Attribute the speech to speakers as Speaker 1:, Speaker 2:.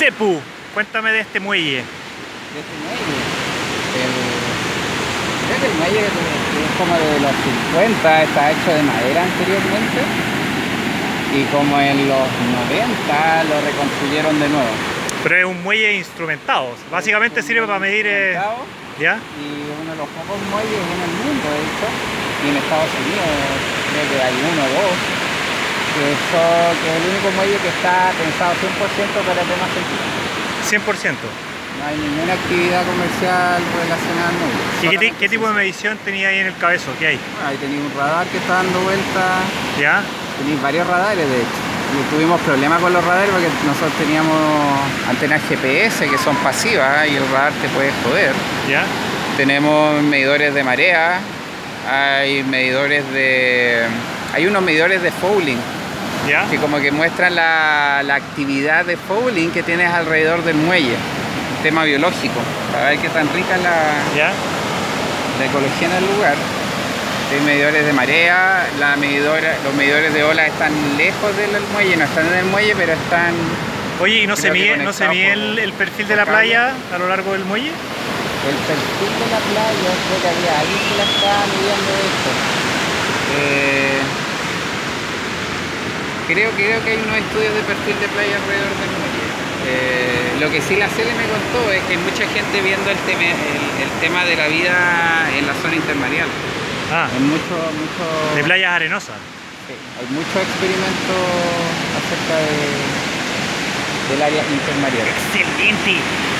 Speaker 1: Sepu, cuéntame de este muelle.
Speaker 2: De este muelle. Creo que el muelle es como de los 50, está hecho de madera anteriormente. Y como en los 90 lo reconstruyeron de nuevo.
Speaker 1: Pero es un muelle instrumentado, básicamente sirve para medir... ¿Ya?
Speaker 2: Y uno de los pocos muelles en el mundo, de hecho, y en Estados Unidos creo que hay uno o dos, que es el único muelle que está pensado 100% para temas científicos.
Speaker 1: 100%.
Speaker 2: No hay ninguna actividad comercial relacionada al muelle.
Speaker 1: ¿Y qué tipo de medición tenía ahí en el cabezo? ¿Qué hay?
Speaker 2: Bueno, ahí tenéis un radar que está dando vueltas.
Speaker 1: ¿Ya?
Speaker 2: Tenéis varios radares, de hecho. Y tuvimos problemas con los radares porque nosotros teníamos antenas GPS que son pasivas y el radar te puede joder.
Speaker 1: ¿Ya?
Speaker 2: Tenemos medidores de marea, hay unos medidores de fouling.
Speaker 1: ¿Ya?
Speaker 2: Que como que muestran la actividad de fouling que tienes alrededor del muelle, tema biológico, para ver qué tan rica es
Speaker 1: ¿Ya?
Speaker 2: la ecología en el lugar. Hay medidores de marea, los medidores de ola están lejos del muelle, no están en el muelle, pero están...
Speaker 1: Oye, ¿y no se mide el perfil de la playa a lo largo del muelle?
Speaker 2: El perfil de la playa, creo que había alguien que la estaba midiendo esto. Creo que hay unos estudios de perfil de playa alrededor del muelle. Lo que sí la Cele me contó es que hay mucha gente viendo el tema de la vida en la zona intermareal.
Speaker 1: Ah,
Speaker 2: hay mucho
Speaker 1: de playas arenosas.
Speaker 2: Sí, hay muchos experimentos acerca del área intermareal.
Speaker 1: ¡Excelente!